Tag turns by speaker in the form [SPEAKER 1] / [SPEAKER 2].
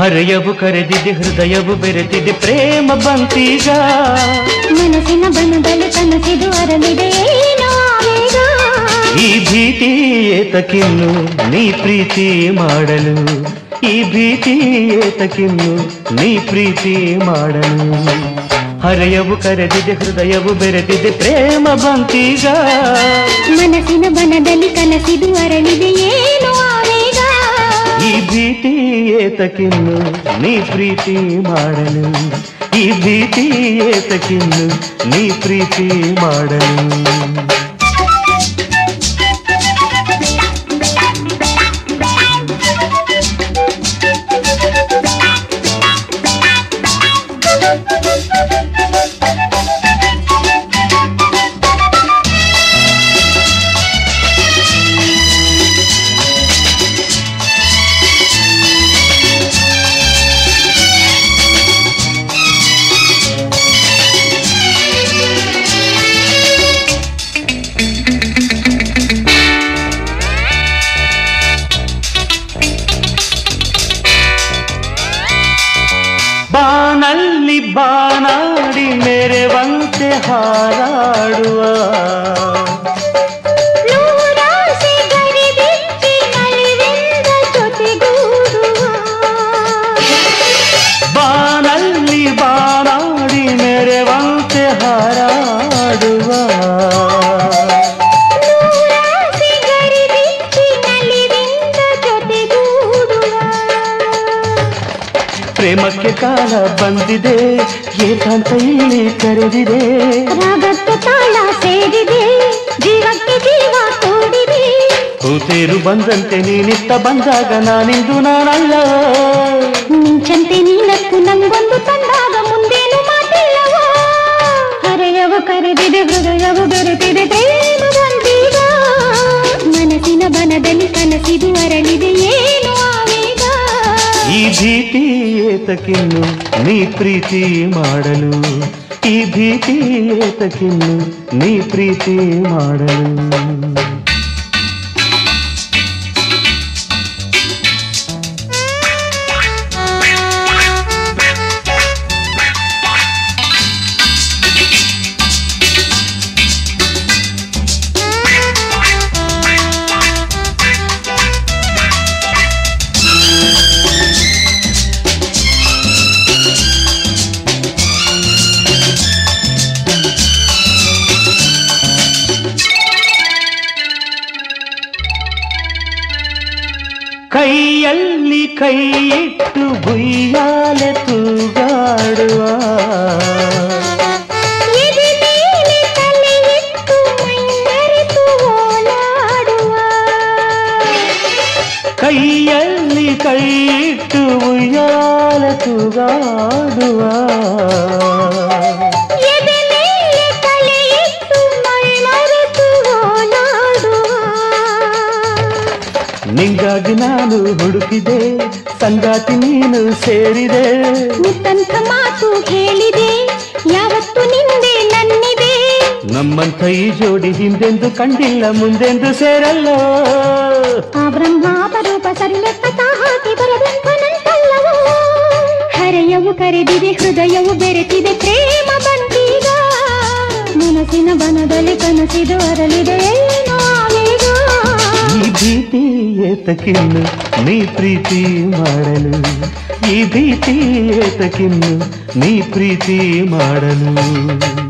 [SPEAKER 1] ಹರೆಯವು ಕರೆದಿದೆ ಹೃದಯವು ಬೆರೆತಿದೆ ಪ್ರೇಮ ಬಂತೀಗ
[SPEAKER 2] ಮನಸ್ಸಿನ ಬನದಲ್ಲಿ ಕನಸಿದು ಅರಳಿದೆ ಏನೋ ಆವೇಗ
[SPEAKER 1] ಈ ಭೀತಿ ಏತಕ್ಕಿನ್ನು ನೀ ಪ್ರೀತಿ ಮಾಡಲು ಈ ಭೀತಿ ಏತಕ್ಕಿನ್ನು ನೀ ಪ್ರೀತಿ ಮಾಡಲು ಹರೆಯವು ಕರೆದಿದೆ ಹೃದಯವು ಬೆರೆತಿದೆ ಪ್ರೇಮ ಬಂತೀಗ
[SPEAKER 2] ಮನಸ್ಸಿನ ಬನದಲ್ಲಿ ಕನಸಿದು ಅರಳಿದೆ ಏನೋ ಆವೇಗ
[SPEAKER 1] ಈ ಭೀತಿ ಏತಕ್ಕಿನ್ನು ನೀ ಪ್ರೀತಿ ಮಾಡಲು ಈ ಭೀತಿ ಏತಕ್ಕಿನ್ನು ನೀ ಪ್ರೀತಿ ಮಾಡಲು ಬಾನಲ್ಲಿ ಬಾನಾಡಿ ಮೆರೆವಂತೆ ಹಾರಾಡುವ
[SPEAKER 2] ನೂರಾಸೆ ಗರಿಬಿಚ್ಚಿ ನಲಿವೆಂದ ಜೊತೆಗೂಡುವ
[SPEAKER 1] ಬಾನಲ್ಲಿ ಬಾನಾಡಿ ಮೆರೆವಂತೆ ಹಾರಾಡುವ
[SPEAKER 2] ನೂರಾಸೆ ಗರಿಬಿಚ್ಚಿ ನಲಿವೆಂದ ಜೊತೆಗೂಡುವ
[SPEAKER 1] ಪ್ರೇಮಕ್ಕೆ ಕಾಲ ಬಂದಿದೆ ಏಕಾಂತ ಇಲ್ಲಿ ಕರೆದಿದೆ
[SPEAKER 2] ರಾಗಕ್ಕೆ ತಾಳ ಸೇರಿದೆ ಜೀವಕ್ಕೆ ಜೀವ ಕೂಡಿದೆ
[SPEAKER 1] ಕೂತೇರು ಬಂದಂತೆ ನೀನಿತ್ತ ಬಂದಾಗ ನಾನಿಂದು ನಾನಲ್ಲ
[SPEAKER 2] ಮಿಂಚಂತೆ ನೀನತ್ತು ನಂಗೊಂದು ತಂದಾಗ ಮುಂದೇನು ಮಾತಿಲ್ಲವೋ ಹರೆಯವು ಕರೆದಿದೆ ಹೃದಯವು ಬೆರೆತಿದೆ ಪ್ರೇಮ ಬಂದೀಗ ಮನಸ್ಸಿನ ಬನದಲ್ಲಿ ಕನಸಿದು ಅರಳಿದೆ ಏನು ಆವೇಗ
[SPEAKER 1] ಈ ಭೀತಿ ಏತಕ್ಕಿನ್ನು ನೀ ಪ್ರೀತಿ ಮಾಡಲು ಈ ಭೀತಿ ಏತಕ್ಕಿನ್ನು ನೀ ಪ್ರೀತಿ ಮಾಡಲು ಕೈಯಲ್ಲಿ ಕೈ ಇಟ್ಟು ಬುಯ್ಯಾಲೆ ತೂಗಾಡುವ
[SPEAKER 2] ಎದೆ ಮೇಲೆ ತಲೆ ಇಟ್ಟು ಮೈ ಮರೆತು ಓಲಾಡುವ
[SPEAKER 1] ಕೈಯಲ್ಲಿ ಕೈ ಇಟ್ಟು ಬುಯ್ಯಾಲೆ ತೂಗಾಡುವ
[SPEAKER 2] ಎದೆ ಮೇಲೆ ತಲೆ ಇಟ್ಟು ಮೈ ಮರೆತು ಓಲಾಡುವ
[SPEAKER 1] ನಿಂಗಾಗಿ ನಾನು ಹುಡುಕಿದೆ ಸಂಗಾತಿ ನೀನು ಸೇರಿದೆ
[SPEAKER 2] ಮುತ್ತಂತ ಮಾತು ಹೇಳಿದೆ ಯಾವತ್ತು ನಿಂದೆ ನನ್ನಿದೆ
[SPEAKER 1] ನಮ್ಮಂಥ ಈ ಜೋಡಿ ಹಿಂದೆಂದು ಕಂಡಿಲ್ಲ ಮುಂದೆಂದು ಸೇರಲ್ಲ
[SPEAKER 2] ಆ ಬ್ರಹ್ಮಾಪರೂಪ ಸರಿಲೆಕ್ಕ ಹಾಕಿ ಬರದಂತನಂತಲ್ಲವೋ ಹರೆಯವು ಕರೆದಿದೆ ಹೃದಯವು ಬೆರೆತಿದೆ ಪ್ರೇಮ ಬಂದೀಗ ಮನಸ್ಸಿನ ಬನದಲ್ಲಿ ಕನಸಿದು ಅರಳಿದೆ ಏನೋ ಆವೇಗ
[SPEAKER 1] ಈ ಭೀತಿ ಏತಕ್ಕಿನ್ನು ನೀ ಪ್ರೀತಿ ಮಾಡಲು ಈ ಭೀತಿ ಏತಕ್ಕಿನ್ನು ನೀ ಪ್ರೀತಿ ಮಾಡಲು